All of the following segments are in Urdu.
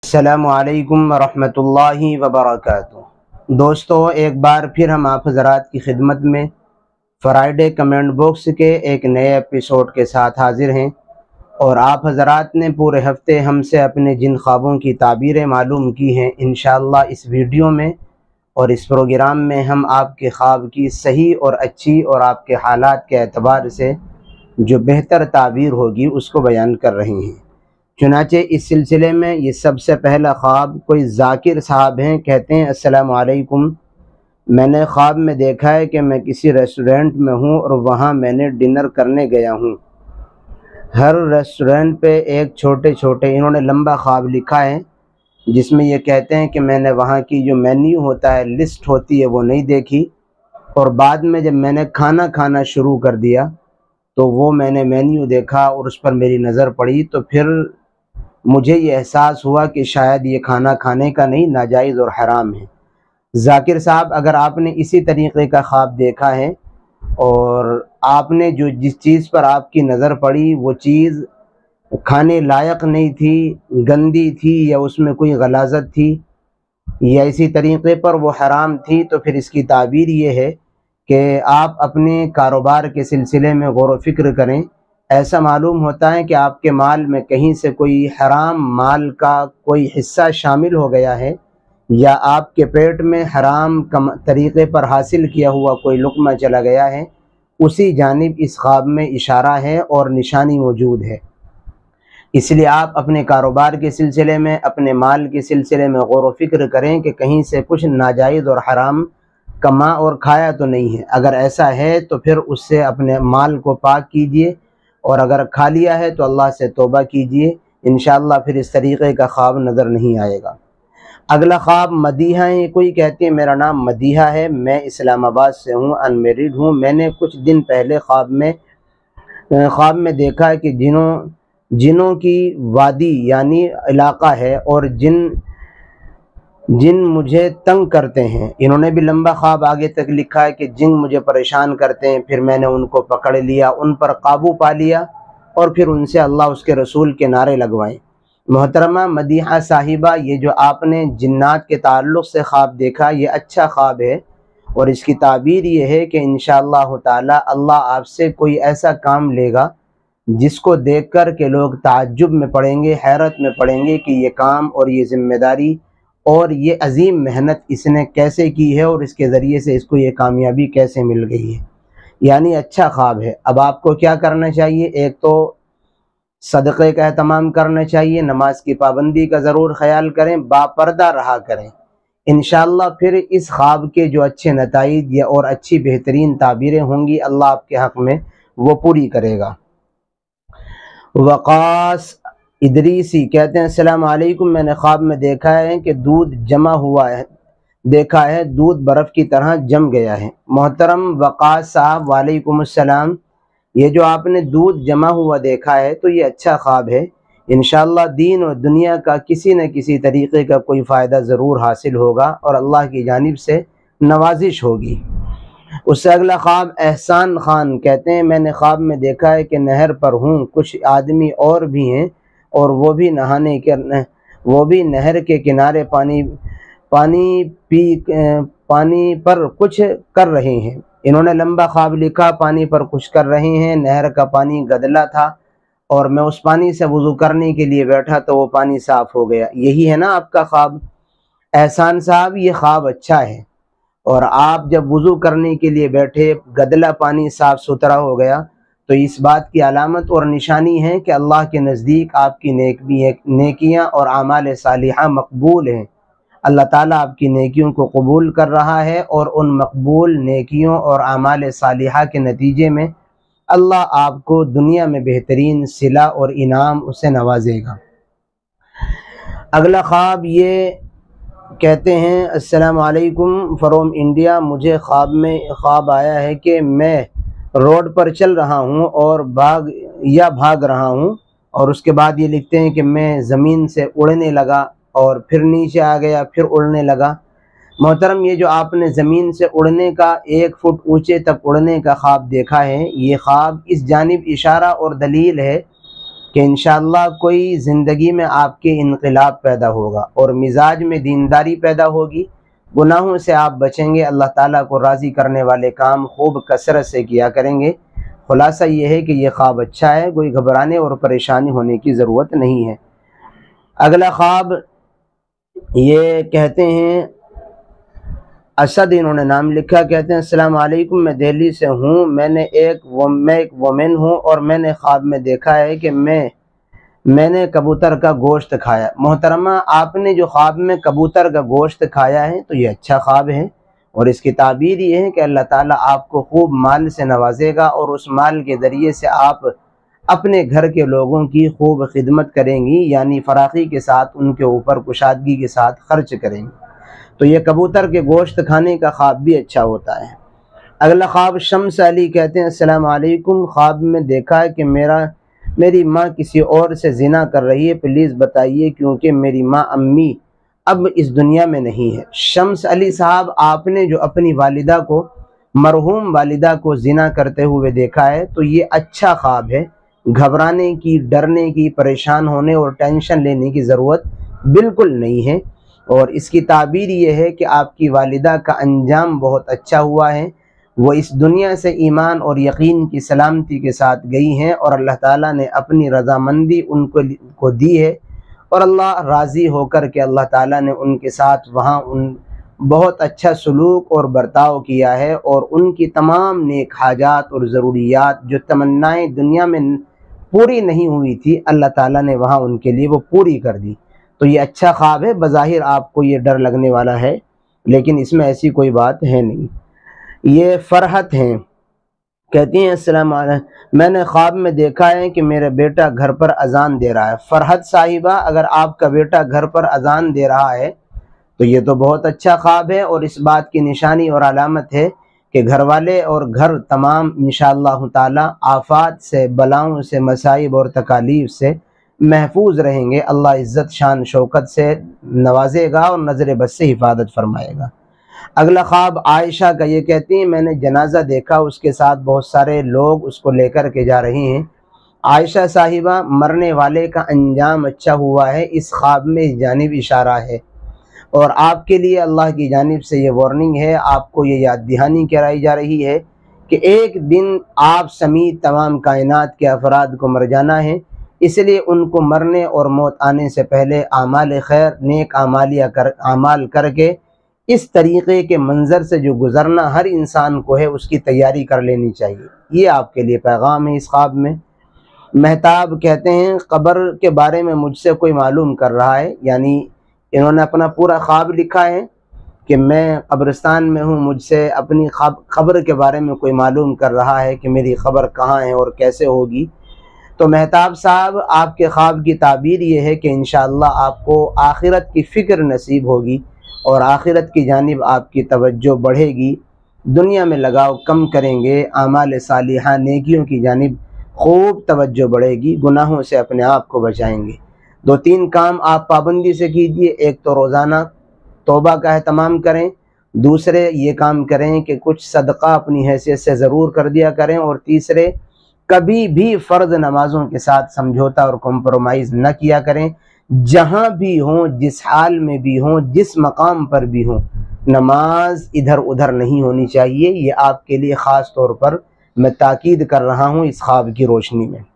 السلام علیکم ورحمۃ اللہ وبرکاتہ۔ دوستو، ایک بار پھر ہم آپ حضرات کی خدمت میں فرائیڈے کمنٹ باکس کے ایک نئے ایپیسوڈ کے ساتھ حاضر ہیں، اور آپ حضرات نے پورے ہفتے ہم سے اپنے جن خوابوں کی تعبیریں معلوم کی ہیں، انشاءاللہ اس ویڈیو میں اور اس پروگرام میں ہم آپ کے خواب کی صحیح اور اچھی اور آپ کے حالات کے اعتبار سے جو بہتر تعبیر ہوگی اس کو بیان کر رہے ہیں۔ چنانچہ اس سلسلے میں یہ سب سے پہلا خواب کوئی ذاکر صاحب ہیں، کہتے ہیں السلام علیکم، میں نے خواب میں دیکھا ہے کہ میں کسی ریسٹورنٹ میں ہوں اور وہاں میں نے ڈنر کرنے گیا ہوں۔ ہر ریسٹورنٹ پہ ایک چھوٹے انہوں نے لمبا خواب لکھا ہے جس میں یہ کہتے ہیں کہ میں نے وہاں کی جو مینیو ہوتا ہے، لسٹ ہوتی ہے، وہ نہیں دیکھی، اور بعد میں جب میں نے کھانا کھانا شروع کر دیا تو وہ میں نے مینیو دیکھا اور اس پر میری نظر پڑی، تو پھر مجھے یہ احساس ہوا کہ شاید یہ کھانا کھانے کا نہیں، ناجائز اور حرام ہے۔ ذاکر صاحب، اگر آپ نے اسی طریقے کا خواب دیکھا ہے اور آپ نے جس چیز پر آپ کی نظر پڑی وہ چیز کھانے لائق نہیں تھی، گندی تھی، یا اس میں کوئی غلاظت تھی، یا اسی طریقے پر وہ حرام تھی، تو پھر اس کی تعبیر یہ ہے کہ آپ اپنے کاروبار کے سلسلے میں غور و فکر کریں۔ ایسا معلوم ہوتا ہے کہ آپ کے مال میں کہیں سے کوئی حرام مال کا کوئی حصہ شامل ہو گیا ہے، یا آپ کے پیٹ میں حرام طریقے پر حاصل کیا ہوا کوئی لقمہ چلا گیا ہے، اسی جانب اس خواب میں اشارہ ہے اور نشانی موجود ہے۔ اس لیے آپ اپنے کاروبار کے سلسلے میں، اپنے مال کے سلسلے میں غور و فکر کریں کہ کہیں سے کچھ ناجائز اور حرام کما اور کھایا تو نہیں ہے۔ اگر ایسا ہے تو پھر اس سے اپنے مال کو پاک کیجئے، اور اگر کھا لیا ہے تو اللہ سے توبہ کیجئے، انشاءاللہ پھر اس طریقے کا خواب نظر نہیں آئے گا۔ اگلا خواب مدیحہ ہے، کوئی کہتے ہیں میرا نام مدیحہ ہے، میں اسلام آباد سے ہوں، انمیرڈ ہوں، میں نے کچھ دن پہلے خواب میں دیکھا ہے کہ جنوں کی وادی یعنی علاقہ ہے، اور جن مجھے تنگ کرتے ہیں۔ انہوں نے بھی لمبا خواب آگے تک لکھا ہے کہ جن مجھے پریشان کرتے ہیں، پھر میں نے ان کو پکڑ لیا، ان پر قابو پا لیا، اور پھر ان سے اللہ اس کے رسول کے نعرے لگوائے۔ محترمہ مدیحہ صاحبہ، یہ جو آپ نے جنات کے تعلق سے خواب دیکھا، یہ اچھا خواب ہے، اور اس کی تعبیر یہ ہے کہ انشاءاللہ تعالی اللہ آپ سے کوئی ایسا کام لے گا جس کو دیکھ کر کے لوگ تعجب میں پڑیں گے، حیرت میں پڑیں گے کہ یہ کام اور یہ ذمہ داری اور یہ عظیم محنت اس نے کیسے کی ہے، اور اس کے ذریعے سے اس کو یہ کامیابی کیسے مل گئی ہے۔ یعنی اچھا خواب ہے۔ اب آپ کو کیا کرنا چاہیے؟ ایک تو صدقے کا اہتمام کرنا چاہیے، نماز کی پابندی کا ضرور خیال کریں، باپردہ رہا کریں، انشاءاللہ پھر اس خواب کے جو اچھے نتائج یا اور اچھی بہترین تعبیریں ہوں گی، اللہ آپ کے حق میں وہ پوری کرے گا۔ وقاص ادریسی کہتے ہیں السلام علیکم، میں نے خواب میں دیکھا ہے کہ دودھ جمع ہوا ہے، دیکھا ہے دودھ برف کی طرح جم گیا ہے۔ محترم وقاص صاحب، وعلیکم السلام، یہ جو آپ نے دودھ جمع ہوا دیکھا ہے تو یہ اچھا خواب ہے، انشاءاللہ دین اور دنیا کا کسی نہ کسی طریقے کا کوئی فائدہ ضرور حاصل ہوگا، اور اللہ کی جانب سے نوازش ہوگی۔ اس سے اگلا خواب احسان خان کہتے ہیں میں نے خواب میں دیکھا ہے کہ نہر پر ہوں، کچھ آدمی اور بھی ہیں، اور وہ بھی نہر کے کنارے پانی پر کچھ کر رہے ہیں۔ انہوں نے لمبا خواب لکھا، پانی پر کچھ کر رہے ہیں، نہر کا پانی گدلا تھا، اور میں اس پانی سے وضو کرنے کے لیے بیٹھا تو وہ پانی صاف ہو گیا۔ یہی ہے نا آپ کا خواب احسان صاحب؟ یہ خواب اچھا ہے، اور آپ جب وضو کرنے کے لیے بیٹھے، گدلا پانی صاف ستھرا ہو گیا، تو اس بات کی علامت اور نشانی ہے کہ اللہ کے نزدیک آپ کی نیکیاں اور اعمال صالحہ مقبول ہیں۔ اللہ تعالیٰ آپ کی نیکیوں کو قبول کر رہا ہے، اور ان مقبول نیکیوں اور اعمال صالحہ کے نتیجے میں اللہ آپ کو دنیا میں بہترین صلہ اور انعام اسے نوازے گا۔ اگلا خواب یہ کہتے ہیں السلام علیکم فرام انڈیا، مجھے خواب آیا ہے کہ میں روڈ پر چل رہا ہوں اور بھاگ رہا ہوں، اور اس کے بعد یہ لکھتے ہیں کہ میں زمین سے اڑنے لگا اور پھر نیچے آ گیا، پھر اڑنے لگا۔ محترم، یہ جو آپ نے زمین سے اڑنے کا 1 فٹ اونچے تک اڑنے کا خواب دیکھا ہے، یہ خواب اس جانب اشارہ اور دلیل ہے کہ انشاءاللہ کوئی زندگی میں آپ کے انقلاب پیدا ہوگا اور مزاج میں دینداری پیدا ہوگی، گناہوں سے آپ بچیں گے، اللہ تعالیٰ کو راضی کرنے والے کام خوب کثرت سے کیا کریں گے۔ خلاصہ یہ ہے کہ یہ خواب اچھا ہے، کوئی گھبرانے اور پریشانی ہونے کی ضرورت نہیں ہے۔ اگلا خواب یہ کہتے ہیں اسد، انہوں نے نام لکھا، کہتے ہیں السلام علیکم، میں دہلی سے ہوں، میں ایک وومن ہوں اور میں نے خواب میں دیکھا ہے کہ میں نے کبوتر کا گوشت کھایا۔ محترمہ، آپ نے جو خواب میں کبوتر کا گوشت کھایا ہے تو یہ اچھا خواب ہے، اور اس کی تعبیر یہ ہے کہ اللہ تعالیٰ آپ کو خوب مال سے نوازے گا اور اس مال کے ذریعے سے آپ اپنے گھر کے لوگوں کی خوب خدمت کریں گی، یعنی فراخی کے ساتھ ان کے اوپر کشادگی کے ساتھ خرچ کریں گی۔ تو یہ کبوتر کے گوشت کھانے کا خواب بھی اچھا ہوتا ہے۔ اگلا خواب شمس علی کہتے ہیں السلام علیکم، خواب میں دیکھا ہے کہ میری ماں کسی اور سے زنا کر رہی ہے، پلیز بتائیے کیونکہ میری ماں امی اب اس دنیا میں نہیں ہے۔ شمس علی صاحب، آپ نے جو اپنی والدہ کو، مرحوم والدہ کو زنا کرتے ہوئے دیکھا ہے تو یہ اچھا خواب ہے، گھبرانے کی، ڈرنے کی، پریشان ہونے اور ٹینشن لینے کی ضرورت بالکل نہیں ہے، اور اس کی تعبیر یہ ہے کہ آپ کی والدہ کا انجام بہت اچھا ہوا ہے، وہ اس دنیا سے ایمان اور یقین کی سلامتی کے ساتھ گئی ہیں اور اللہ تعالیٰ نے اپنی رضامندی ان کو دی ہے، اور اللہ راضی ہو کر کے اللہ تعالیٰ نے ان کے ساتھ وہاں بہت اچھا سلوک اور برتاؤ کیا ہے، اور ان کی تمام نیک حاجات اور ضروریات جو تمنائیں دنیا میں پوری نہیں ہوئی تھی، اللہ تعالیٰ نے وہاں ان کے لیے وہ پوری کر دی۔ تو یہ اچھا خواب ہے، بظاہر آپ کو یہ ڈر لگنے والا ہے لیکن اس میں ایسی کوئی بات ہے نہیں۔ یہ فرحت ہیں، کہتی ہیں السلام علیکم، میں نے خواب میں دیکھا ہے کہ میرا بیٹا گھر پر اذان دے رہا ہے۔ فرحت صاحبہ، اگر آپ کا بیٹا گھر پر اذان دے رہا ہے تو یہ تو بہت اچھا خواب ہے، اور اس بات کی نشانی اور علامت ہے کہ گھر والے اور گھر تمام انشاءاللہ تعالی آفات سے، بلاؤں سے، مصائب اور تکالیف سے محفوظ رہیں گے، اللہ عزت شان شوکت سے نوازے گا اور نظر بد سے حفاظت فرمائے گا۔ اگلا خواب عائشہ کا، یہ کہتی ہیں میں نے جنازہ دیکھا، اس کے ساتھ بہت سارے لوگ اس کو لے کر کے جا رہے ہیں۔ عائشہ صاحبہ، مرنے والے کا انجام اچھا ہوا ہے، اس خواب میں اس جانب اشارہ ہے، اور آپ کے لیے اللہ کی جانب سے یہ وارننگ ہے، آپ کو یہ یاد دہانی کرائی جا رہی ہے کہ ایک دن آپ سمیت تمام کائنات کے افراد کو مر جانا ہے، اس لیے ان کو مرنے اور موت آنے سے پہلے اعمال خیر، نیک اعمال کر کے اس طریقے کے منظر سے جو گزرنا ہر انسان کو ہے اس کی تیاری کر لینی چاہیے۔ یہ آپ کے لیے پیغام ہے اس خواب میں۔ مہتاب کہتے ہیں قبر کے بارے میں مجھ سے کوئی معلوم کر رہا ہے، یعنی انہوں نے اپنا پورا خواب لکھا ہے کہ میں قبرستان میں ہوں، مجھ سے اپنی قبر کے بارے میں کوئی معلوم کر رہا ہے کہ میری قبر کہاں ہے اور کیسے ہوگی۔ تو مہتاب صاحب، آپ کے خواب کی تعبیر یہ ہے کہ انشاءاللہ آپ کو آخرت کی فکر نصیب ہوگی اور آخرت کی جانب آپ کی توجہ بڑھے گی، دنیا میں لگاؤ کم کریں گے، اعمال صالحہ نیکیوں کی جانب خوب توجہ بڑھے گی، گناہوں سے اپنے آپ کو بچائیں گے۔ 2-3 کام آپ پابندی سے کیجئے، ایک تو روزانہ توبہ کا اہتمام کریں، دوسرے یہ کام کریں کہ کچھ صدقہ اپنی حیثیت سے ضرور کر دیا کریں، اور تیسرے کبھی بھی فرض نمازوں کے ساتھ سمجھوتا اور کمپرومائز نہ کیا کریں، جہاں بھی ہوں، جس حال میں بھی ہوں، جس مقام پر بھی ہوں، نماز ادھر ادھر نہیں ہونی چاہیے۔ یہ آپ کے لیے خاص طور پر میں تاکید کر رہا ہوں اس خواب کی روشنی میں۔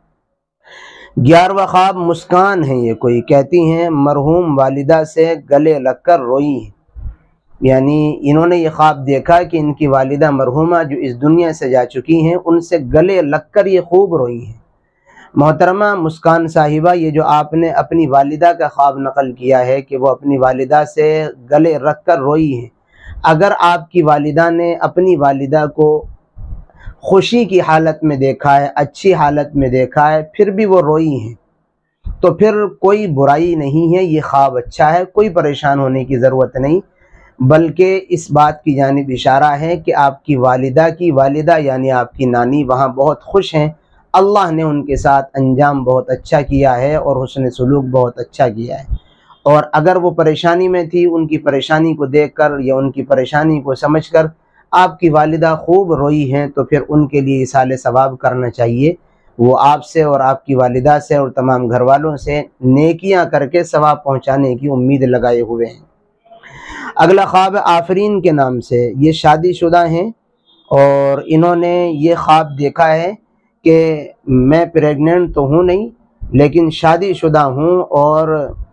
11واں خواب مسکان ہیں، یہ کوئی کہتی ہیں مرحوم والدہ سے گلے لگ کر روئی ہیں، یعنی انہوں نے یہ خواب دیکھا کہ ان کی والدہ مرحومہ جو اس دنیا سے جا چکی ہیں ان سے گلے لگ کر یہ خوب روئی ہیں۔ محترمہ مسکان صاحبہ، یہ جو آپ نے اپنی والدہ کا خواب نقل کیا ہے کہ وہ اپنی والدہ سے گلے رکھ کر روئی ہیں، اگر آپ کی والدہ نے اپنی والدہ کو خوشی کی حالت میں دیکھا ہے، اچھی حالت میں دیکھا ہے، پھر بھی وہ روئی ہیں تو پھر کوئی برائی نہیں ہے، یہ خواب اچھا ہے، کوئی پریشان ہونے کی ضرورت نہیں، بلکہ اس بات کی جانب اشارہ ہے کہ آپ کی والدہ یعنی آپ کی نانی وہاں بہت خوش ہیں، اللہ نے ان کے ساتھ انجام بہت اچھا کیا ہے اور حسن سلوک بہت اچھا کیا ہے، اور اگر وہ پریشانی میں تھی، ان کی پریشانی کو دیکھ کر یا ان کی پریشانی کو سمجھ کر آپ کی والدہ خوب روئی ہیں تو پھر ان کے لیے ایصال ثواب کرنا چاہیے، وہ آپ سے اور آپ کی والدہ سے اور تمام گھر والوں سے نیکیاں کر کے ثواب پہنچانے کی امید لگائے ہوئے ہیں۔ اگلا خواب آفرین کے نام سے، یہ شادی شدہ ہیں اور انہوں نے یہ خواب دیکھا ہے کہ میں پریگننٹ تو ہوں نہیں لیکن شادی شدہ ہوں، اور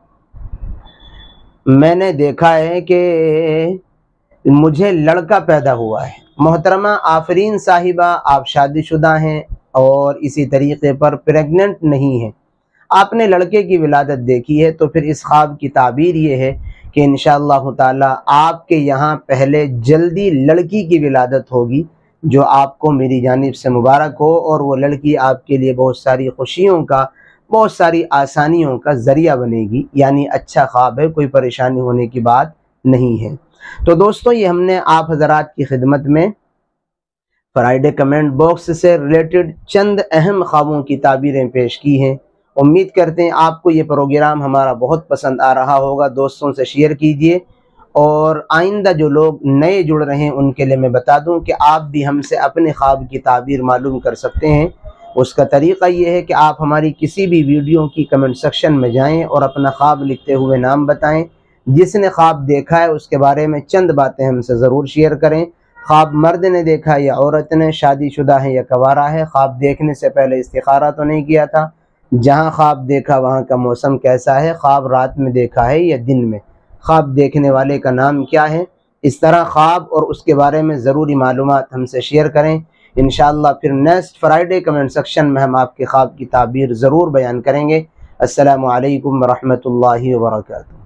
میں نے دیکھا ہے کہ مجھے لڑکا پیدا ہوا ہے۔ محترمہ آفرین صاحبہ، آپ شادی شدہ ہیں اور اسی طریقے پر پریگننٹ نہیں ہیں، آپ نے لڑکے کی ولادت دیکھی ہے، تو پھر اس خواب کی تعبیر یہ ہے کہ انشاءاللہ تعالی آپ کے یہاں پہلے جلدی لڑکی کی ولادت ہوگی، جو آپ کو میری جانب سے مبارک ہو، اور وہ لڑکی آپ کے لیے بہت ساری خوشیوں کا، بہت ساری آسانیوں کا ذریعہ بنے گی۔ یعنی اچھا خواب ہے، کوئی پریشانی ہونے کی بات نہیں ہے۔ تو دوستو، یہ ہم نے آپ حضرات کی خدمت میں فرائیڈے کمنٹ باکس سے ریلیٹڈ چند اہم خوابوں کی تعبیریں پیش کی ہیں۔ امید کرتے ہیں آپ کو یہ پروگرام ہمارا بہت پسند آ رہا ہوگا۔ دوستوں سے شیئر کیجئے، اور آئندہ جو لوگ نئے جڑ رہے ہیں ان کے لیے میں بتا دوں کہ آپ بھی ہم سے اپنے خواب کی تعبیر معلوم کر سکتے ہیں۔ اس کا طریقہ یہ ہے کہ آپ ہماری کسی بھی ویڈیو کی کمنٹ سیکشن میں جائیں اور اپنا خواب لکھتے ہوئے نام بتائیں۔ جس نے خواب دیکھا ہے اس کے بارے میں چند باتیں ہم سے ضرور شیئر کریں۔ خواب مرد نے دیکھا یا عورت نے، شادی شدہ ہے یا کنوارا ہے، خواب دیکھنے سے پہلے استخارہ تو نہیں کیا تھا، جہاں خواب دیکھا وہاں کا موسم کیسا ہے، خواب رات میں دیکھا ہے یا دن میں، خواب دیکھنے والے کا نام کیا ہے۔ اس طرح خواب اور اس کے بارے میں ضروری معلومات ہم سے شیئر کریں۔ انشاءاللہ پھر نیکسٹ فرائیڈے کمنٹ سیکشن میں ہم آپ کے خواب کی تعبیر ضرور بیان کریں گے۔ السلام علیکم ورحمۃ اللہ وبرکاتہ۔